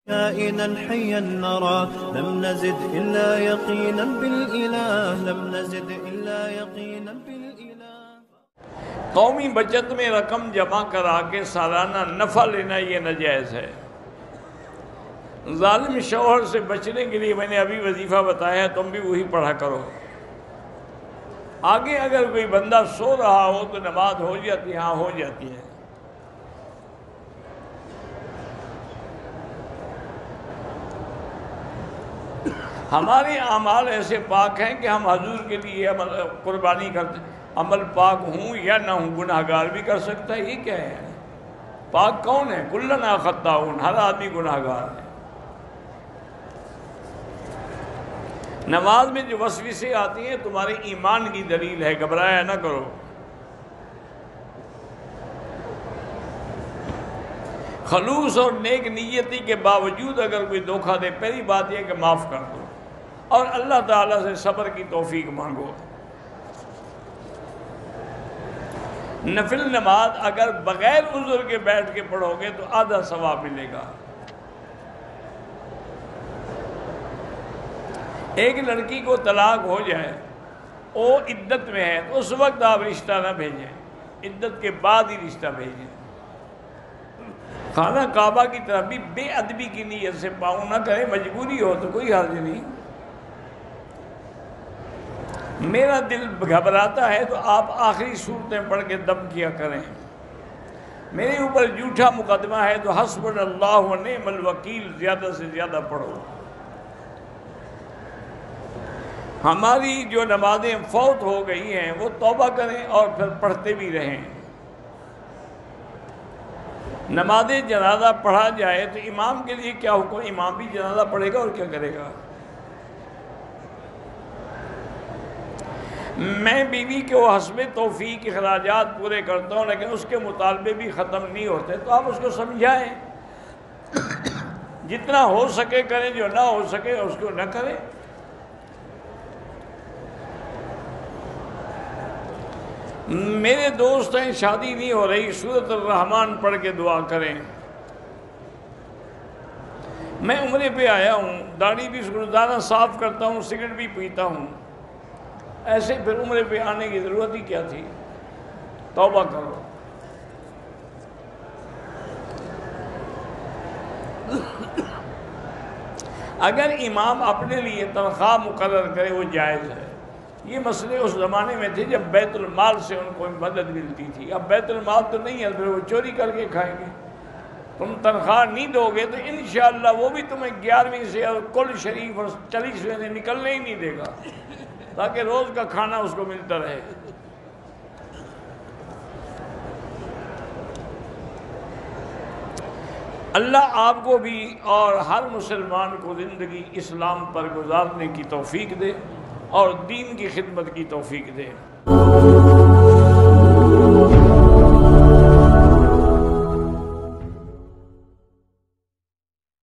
كائنا حيا نرى لم نزد إلا يقينا بالإله لم نزد إلا يقينا بالإله۔ قومی بچت میں رقم جمع کرا کے سالانہ نفع لینا یہ ناجائز ہے۔ ظالم شوہر سے بچنے کے لیے میں نے ابھی وظیفہ بتایا ہے، تم بھی وہی پڑھا کرو۔ آگے اگر کوئی بندہ سو رہا ہو تو نماز ہو جاتی ہے، ہاں ہو جاتی ہے۔ ہمارے اعمال ایسے پاک ہیں کہ ہم حضور کے لیے قربانی کرتے ہیں۔ عمل پاک ہوں یا نہ ہوں، گناہ گار بھی کر سکتا ہے، یہ کیا ہے؟ پاک کون ہے؟ کلنا خطاؤن، ہر آدمی گناہ گار ہے۔ نماز میں جو وسوسے آتی ہیں تمہارے ایمان کی دلیل ہے، گھبرایا نہ کرو۔ خلوص اور نیک نیتی کے باوجود اگر کوئی دھوکہ دے، پہلی بات یہ کہ معاف کر دو اور اللہ تعالیٰ سے صبر کی توفیق مانگو۔ نفل نماز اگر بغیر عذر کے بیٹھ کے پڑھو گے تو آدھا ثواب ملے گا۔ ایک لڑکی کو طلاق ہو جائے، وہ عدت میں ہے، تو اس وقت آپ رشتہ نہ بھیجیں، عدت کے بعد ہی رشتہ بھیجیں۔ خانہ کعبہ کی طرف بھی بے ادبی کی نیت سے پاؤں نہ کریں، مجبوری ہو تو کوئی حرج نہیں۔ میرا دل گھبراتا ہے تو آپ آخری صورتیں پڑھ کے دم کیا کریں۔ میرے اوپر جھوٹا مقدمہ ہے تو حسبنا اللہ و نعم الوکیل زیادہ سے زیادہ پڑھو۔ ہماری جو نمازیں فوت ہو گئی ہیں وہ توبہ کریں اور پھر پڑھتے بھی رہیں۔ نماز جنازہ پڑھا جائے تو امام کے لیے کیا حکم؟ امام بھی جنازہ پڑھے گا اور کیا کرے گا؟ میں بیوی کے حسب توفیق اخراجات پورے کرتا ہوں، لیکن اس کے مطالبے بھی ختم نہیں ہوتے، تو آپ اس کو سمجھائیں، جتنا ہو سکے کریں، جو نہ ہو سکے اس کو نہ کریں۔ میرے دوست ہیں شادی نہیں ہو رہی، سورۃ الرحمن پڑھ کے دعا کریں۔ میں عمرے پہ آیا ہوں، داڑھی بھی روزانہ صاف کرتا ہوں، سگریٹ بھی پیتا ہوں، ایسے پھر عمرے پہ آنے کی ضرورت ہی کیا تھی؟ توبہ کرو۔ اگر امام اپنے لیے تنخواہ مقرر کرے وہ جائز ہے۔ یہ مسئلے اس زمانے میں تھے جب بیت المال سے ان کو مدد ملتی تھی، اب بیت المال تو نہیں ہے، پھر وہ چوری کر کے کھائیں گے۔ تم تنخواہ نہیں دو گے تو انشاءاللہ وہ بھی تمہیں 11ویں سے اور کل شریف اور 40ویں سے نکلنے ہی نہیں دے گا، تاکہ روز کا کھانا اس کو ملتا رہے۔ اللہ آپ کو بھی اور ہر مسلمان کو زندگی اسلام پر گزارنے کی توفیق دے اور دین کی خدمت کی توفیق دے۔